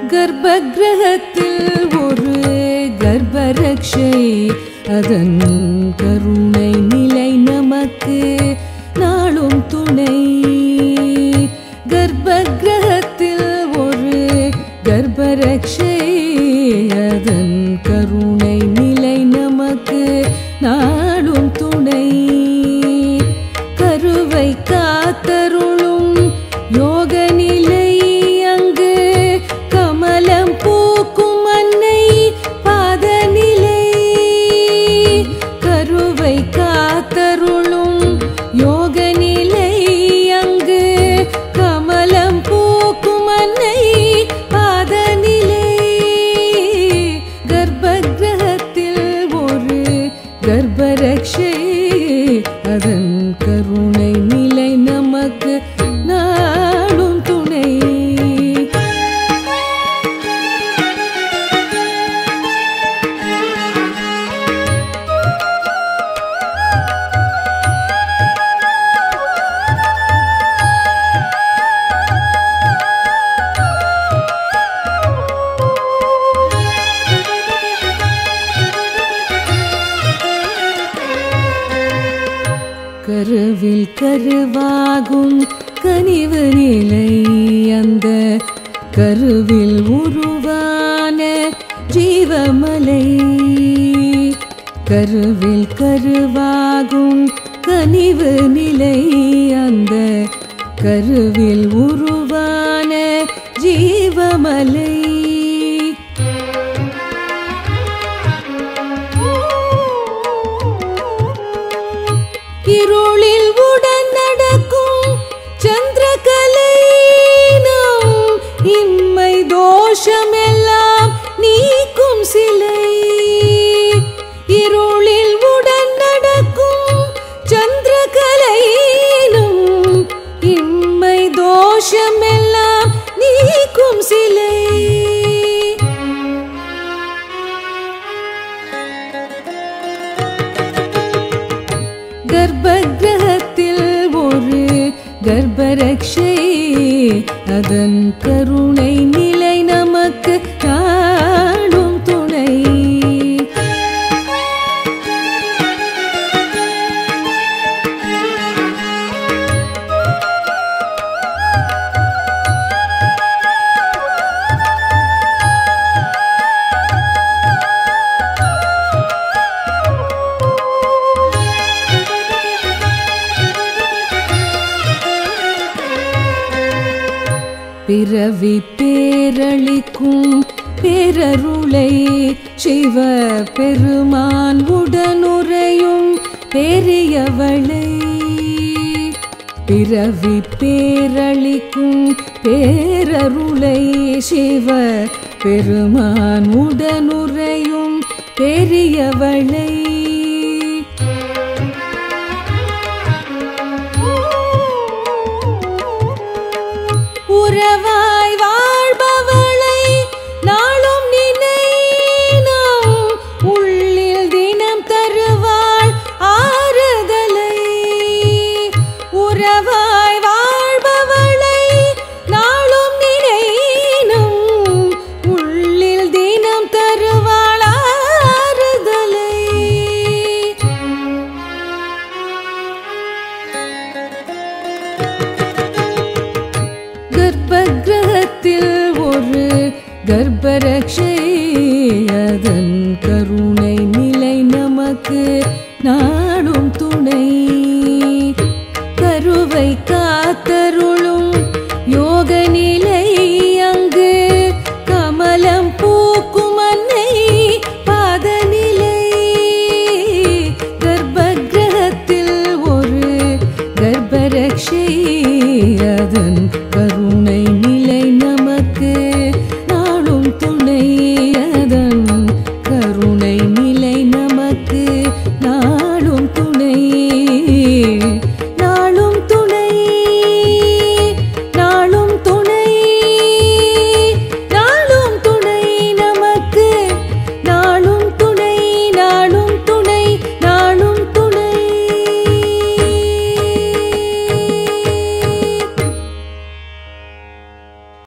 கர்ப்பகிரகத்தில் ஒரு கர்ப்பரக்ஷை அதன் கருணை நிலை நமக்கு நாளும் துணை. கர்ப்பகிரகத்தில் ஒரு கர்ப்பரக்ஷை அதன் கருணை நிலை நமக்கு நாளும் துணை. கருவை காத்தருளும் யோக நிலை அங்கு கமலம் பூக்கும் அன்னை பாதநிலை. கருவை காத்தருளும் யோக நிலை அங்கு கமலம் பூக்கும் அன்னை பாதநிலை. கர்ப்பகிரகத்தில் ஒரு கர்ப்பரக்ஷை அதன் கருணை நிலை நமக்கு நாளும் துணை. கருவில் கருவாகும் கனிவு நிலை அந்த கருவில் உருவான ஜீவமலை. கருவில் கருவாகும் கனிவு நிலை அந்த கருவில் உருவான ஜீவமலை. இருளில் உடன் நடக்கும் சந்திரகலை நம் இம்மை தோஷமெல்லாம் நீக்கும் சிலை. இருளில் உடன் நடக்கும் சந்திரகலை நம் இம்மை தோஷமெல்லாம் நீக்கும் சிலை. கர்ப்பகிரகத்தில் ஒரு கர்ப்பரக்ஷை அதன் கருணை நிலை நமக்கு நாளும் துணை. பிறவி பேரளிக்கும் பேரருளை சிவ பெருமான் உடனுறையும் பெரியவளை. பிறவி பேரளிக்கும் பேரருளை சிவ பெருமான் உடனுறையும் பெரியவளை. உறவாய் வாழ்பவளை நாளும் நினைனம் உள்ளில் தினம் தருவாள் ஆறுதலை. உறவாய் வாழ்பவளை நாளும் நினைனம் உள்ளில் தினம் தருவாள் ஆறுதலை. கர்ப்பகிரகத்தில் ஒரு கர்ப்பரக்ஷை